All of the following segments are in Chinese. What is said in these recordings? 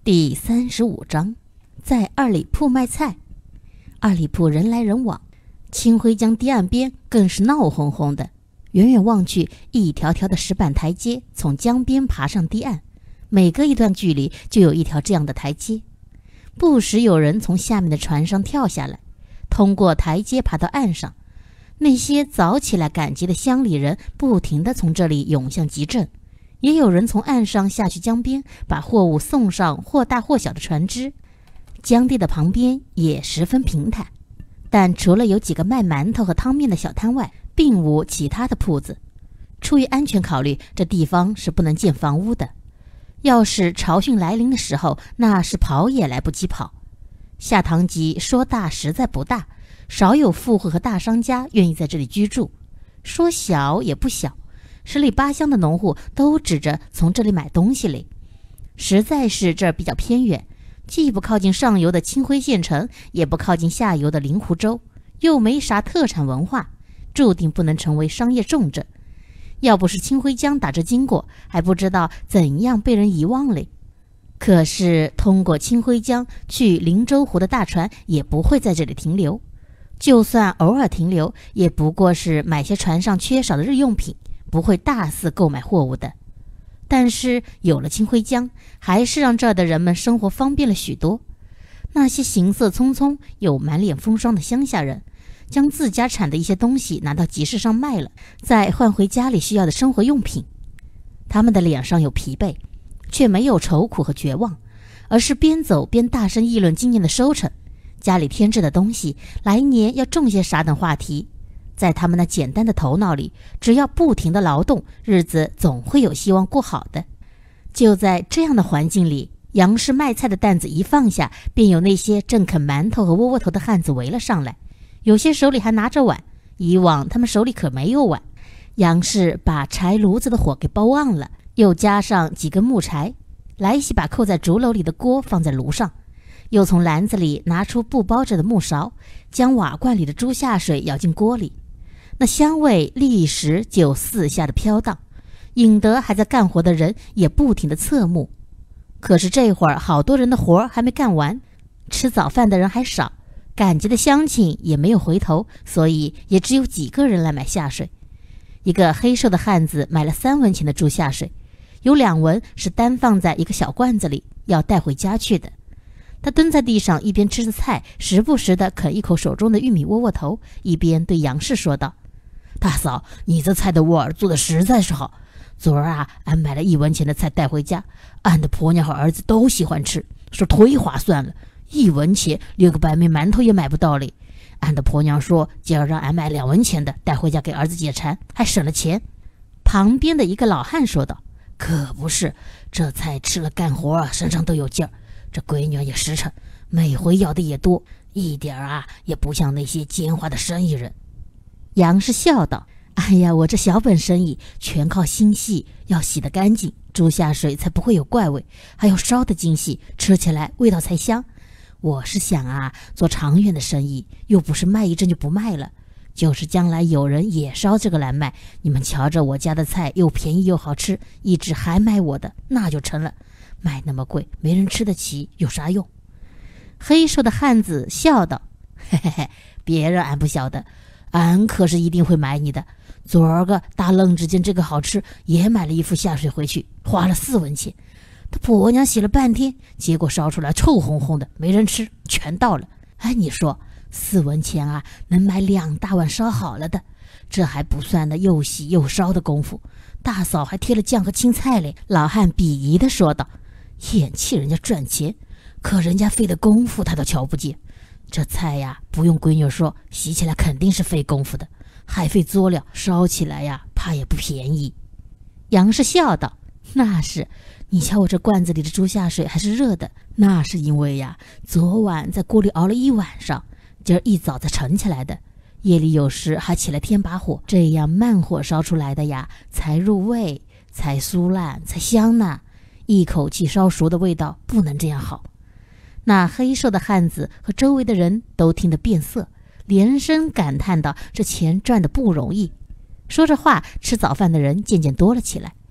第35章，在二里铺卖菜。二里铺人来人往，清辉江堤岸边更是闹哄哄的。远远望去，一条条的石板台阶从江边爬上堤岸，每隔一段距离就有一条这样的台阶。不时有人从下面的船上跳下来，通过台阶爬到岸上。那些早起来赶集的乡里人不停地从这里涌向集镇，也有人从岸上下去江边，把货物送上或大或小的船只。江堤的旁边也十分平坦，但除了有几个卖馒头和汤面的小摊外，并无其他的铺子。出于安全考虑，这地方是不能建房屋的。要是潮汛来临的时候，那是跑也来不及跑。下塘集说大实在不大，少有富户和大商家愿意在这里居住，说小也不小，十里八乡的农户都指着从这里买东西来。实在是这儿比较偏远，既不靠近上游的清辉县城，也不靠近下游的灵湖州，又没啥特产文化，注定不能成为商业重镇。要不是清辉江打这经过，还不知道怎样被人遗忘嘞。可是通过清辉江去灵州湖的大船也不会在这里停留，就算偶尔停留，也不过是买些船上缺少的日用品，不会大肆购买货物的。但是有了清辉江，还是让这儿的人们生活方便了许多。那些行色匆匆又满脸风霜的乡下人，将自家产的一些东西拿到集市上卖了，再换回家里需要的生活用品。他们的脸上有疲惫，却没有愁苦和绝望，而是边走边大声议论今年的收成，家里添置的东西，来年要种些啥等话题。在他们那简单的头脑里，只要不停的劳动，日子总会有希望过好的。就在这样的环境里，杨氏卖菜的担子一放下，便有那些正啃馒头和窝窝头的汉子围了上来，有些手里还拿着碗，以往他们手里可没有碗。杨氏把柴炉子的火给包旺了，又加上几根木柴，来西把扣在竹篓里的锅放在炉上，又从篮子里拿出布包着的木勺，将瓦罐里的猪下水舀进锅里。那香味立时就四下的飘荡，引得还在干活的人也不停的侧目。可是这会儿好多人的活还没干完，吃早饭的人还少，赶集的乡亲也没有回头，所以也只有几个人来买下水。一个黑瘦的汉子买了3文钱的猪下水，有2文是单放在一个小罐子里，要带回家去的。他蹲在地上，一边吃着菜，时不时地啃一口手中的玉米窝窝头，一边对杨氏说道：大嫂，你这菜的窝儿做的实在是好。昨儿啊，俺买了1文钱的菜带回家，俺的婆娘和儿子都喜欢吃，说忒划算了，1文钱连个白面馒头也买不到嘞。俺的婆娘说，今儿让俺买2文钱的带回家给儿子解馋，还省了钱。旁边的一个老汉说道：可不是，这菜吃了干活身上都有劲儿，这闺女也实诚，每回要的也多，一点啊也不像那些奸猾的生意人。杨氏笑道：哎呀，我这小本生意全靠心细，要洗得干净，猪下水才不会有怪味，还要烧得精细，吃起来味道才香。我是想啊，做长远的生意，又不是卖一阵就不卖了，就是将来有人也烧这个来卖，你们瞧着我家的菜又便宜又好吃，一直还买我的，那就成了。卖那么贵，没人吃得起，有啥用？黑瘦的汉子笑道：嘿嘿嘿，别人俺不晓得，俺可是一定会买你的。昨儿个大愣之间这个好吃，也买了一副下水回去，花了4文钱。他婆娘洗了半天，结果烧出来臭烘烘的，没人吃，全倒了。哎，你说4文钱啊，能买2大碗烧好了的，这还不算那又洗又烧的功夫。大嫂还贴了酱和青菜嘞。老汉鄙夷地说道：眼气人家赚钱，可人家费的功夫他都瞧不见。这菜呀，不用闺女说，洗起来肯定是费功夫的，还费佐料，烧起来呀，怕也不便宜。杨氏笑道：那是，你瞧我这罐子里的猪下水还是热的，那是因为呀，昨晚在锅里熬了1晚上，今儿一早才盛起来的。夜里有时还起来添把火，这样慢火烧出来的呀，才入味，才酥烂，才香呢。一口气烧熟的味道不能这样好。那黑瘦的汉子和周围的人都听得变色，连声感叹道：这钱赚得不容易。说着话，吃早饭的人渐渐多了起来。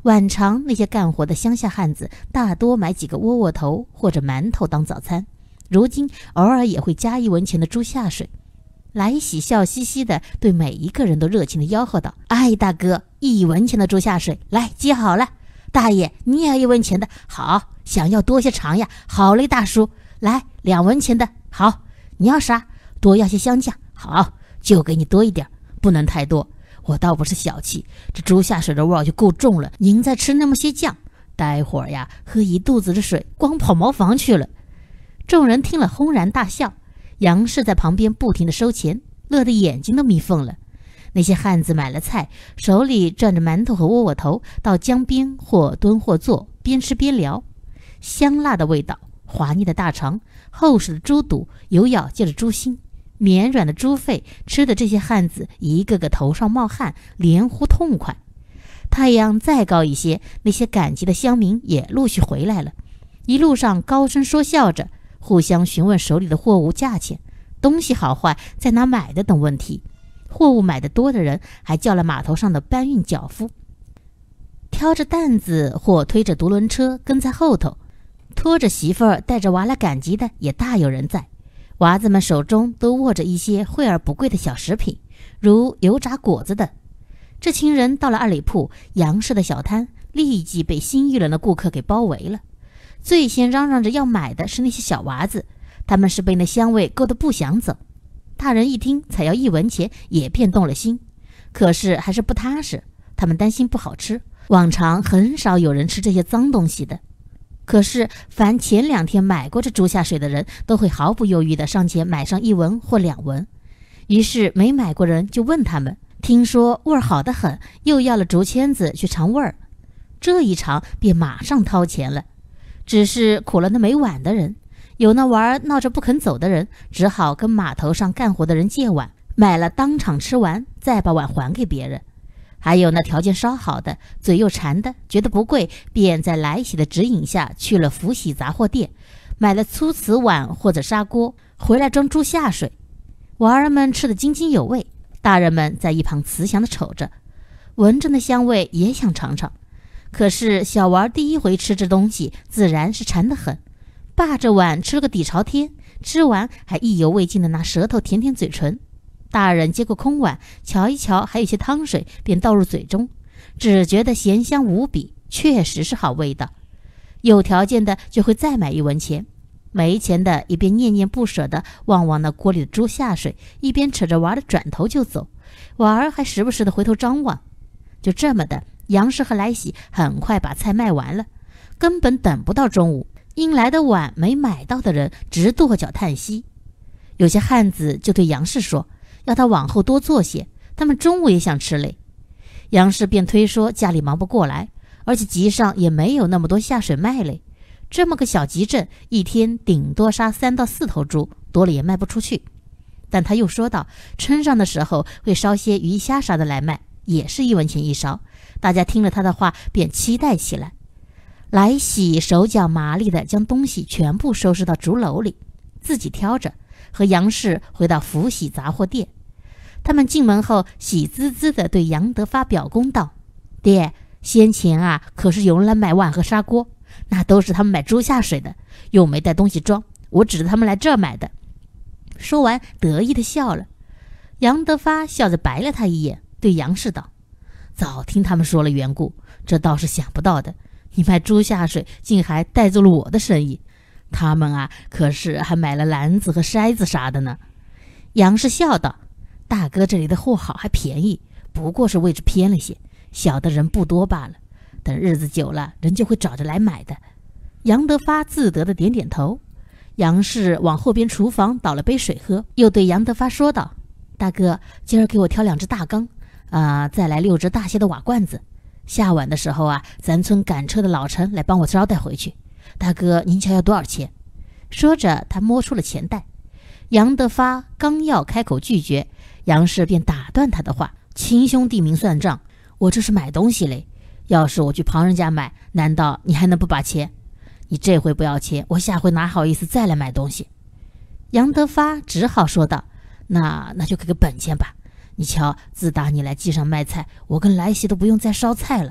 晚常那些干活的乡下汉子大多买几个窝窝头或者馒头当早餐，如今偶尔也会加1文钱的猪下水。来喜笑嘻嘻地对每一个人都热情地吆喝道：“哎，大哥，1文钱的猪下水，来接好了。大爷，你也要1文钱的，好，想要多些尝呀。好嘞，大叔，来2文钱的，好，你要啥？多要些香酱，好，就给你多一点，不能太多。我倒不是小气，这猪下水的味儿就够重了，您再吃那么些酱，待会儿呀，喝一肚子的水，光跑茅房去了。”众人听了轰然大笑，杨氏在旁边不停地收钱，乐得眼睛都眯缝了。那些汉子买了菜，手里攥着馒头和窝窝头，到江边或蹲或坐，边吃边聊。香辣的味道，滑腻的大肠，厚实的猪肚，有咬劲的猪心，绵软的猪肺，吃的这些汉子一个个头上冒汗，连呼痛快。太阳再高一些，那些赶集的乡民也陆续回来了，一路上高声说笑着，互相询问手里的货物价钱，东西好坏，在哪买的等问题。货物买得多的人还叫了码头上的搬运脚夫，挑着担子或推着独轮车跟在后头，拖着媳妇儿带着娃来赶集的也大有人在。娃子们手中都握着一些惠而不贵的小食品，如油炸果子的。这群人到了二里铺，杨氏的小摊立即被新一轮的顾客给包围了。最先嚷嚷着要买的是那些小娃子，他们是被那香味勾得不想走。大人一听才要1文钱，也便动了心，可是还是不踏实，他们担心不好吃，往常很少有人吃这些脏东西的。可是凡前2天买过这猪下水的人，都会毫不犹豫地上前买上1文或2文。于是没买过人就问他们，听说味儿好得很，又要了竹签子去尝味儿。这一尝便马上掏钱了，只是苦了那没碗的人，有那玩闹着不肯走的人，只好跟码头上干活的人借碗，买了当场吃完，再把碗还给别人。还有那条件稍好的，嘴又馋的，觉得不贵，便在来喜的指引下去了福喜杂货店，买了粗瓷碗或者砂锅，回来装猪下水。娃儿们吃得津津有味，大人们在一旁慈祥地瞅着，闻着那香味也想尝尝。可是小娃第一回吃这东西，自然是馋得很，霸着碗吃了个底朝天，吃完还意犹未尽地拿舌头舔舔嘴唇。大人接过空碗，瞧一瞧还有些汤水，便倒入嘴中，只觉得咸香无比，确实是好味道。有条件的就会再买1文钱，没钱的一边念念不舍地望望那锅里的猪下水，一边扯着娃的转头就走，娃儿还时不时地回头张望。就这么的，杨氏和来喜很快把菜卖完了，根本等不到中午。因来的晚，没买到的人直跺脚叹息。有些汉子就对杨氏说，要他往后多做些，他们中午也想吃嘞。杨氏便推说家里忙不过来，而且集上也没有那么多下水卖嘞。这么个小集镇，一天顶多杀3到4头猪，多了也卖不出去。但他又说道，村上的时候会烧些鱼虾啥的来卖，也是1文钱一烧。大家听了他的话，便期待起来。来喜手脚麻利地将东西全部收拾到竹篓里，自己挑着，和杨氏回到福喜杂货店。他们进门后，喜滋滋地对杨德发表功道：“爹，先前啊，可是有人来买碗和砂锅，那都是他们买猪下水的，又没带东西装，我指着他们来这儿买的。”说完，得意地笑了。杨德发笑着白了他一眼，对杨氏道：“早听他们说了缘故，这倒是想不到的。你卖猪下水，竟还带走了我的生意。他们啊，可是还买了篮子和筛子啥的呢。”杨氏笑道：“大哥这里的货好还便宜，不过是位置偏了些，小的人不多罢了。等日子久了，人就会找着来买的。”杨德发自得的点点头。杨氏往后边厨房倒了杯水喝，又对杨德发说道：“大哥，今儿给我挑2只大缸，再来6只大些的瓦罐子。下晚的时候啊，咱村赶车的老陈来帮我招待回去。大哥，您瞧要多少钱？”说着，他摸出了钱袋。杨德发刚要开口拒绝，杨氏便打断他的话：“亲兄弟明算账，我这是买东西嘞。要是我去旁人家买，难道你还能不把钱？你这回不要钱，我下回哪好意思再来买东西？”杨德发只好说道：“那就给个本钱吧。你瞧，自打你来集上卖菜，我跟来喜都不用再烧菜了，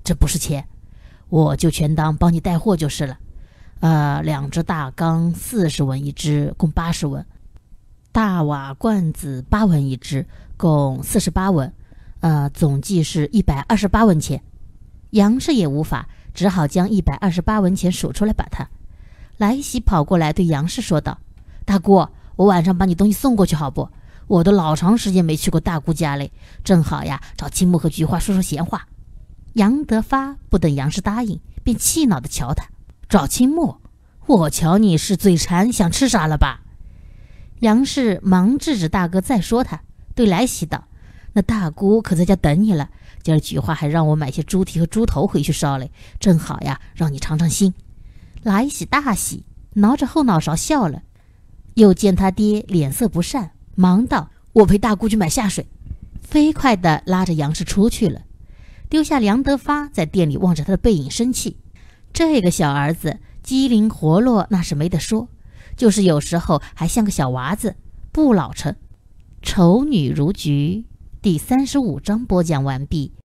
这不是钱，我就全当帮你带货就是了。2只大缸40文一只，共80文；大瓦罐子8文一只，共48文。总计是128文钱。杨氏也无法，只好将128文钱数出来把他。来喜跑过来对杨氏说道：“大姑，我晚上把你东西送过去好不？我都老长时间没去过大姑家嘞，正好呀，找青木和菊花说说闲话。”杨德发不等杨氏答应，便气恼地瞧他：“找青木？我瞧你是嘴馋，想吃啥了吧？”杨氏忙制止大哥再说他，对来喜道：“那大姑可在家等你了，今儿菊花还让我买些猪蹄和猪头回去烧嘞，正好呀，让你尝尝新。”来喜大喜，挠着后脑勺笑了。又见他爹脸色不善，忙道：“我陪大姑去买下水。”飞快地拉着杨氏出去了，丢下梁德发在店里望着他的背影生气。这个小儿子机灵活络，那是没得说，就是有时候还像个小娃子，不老成。丑女如菊第35章播讲完毕。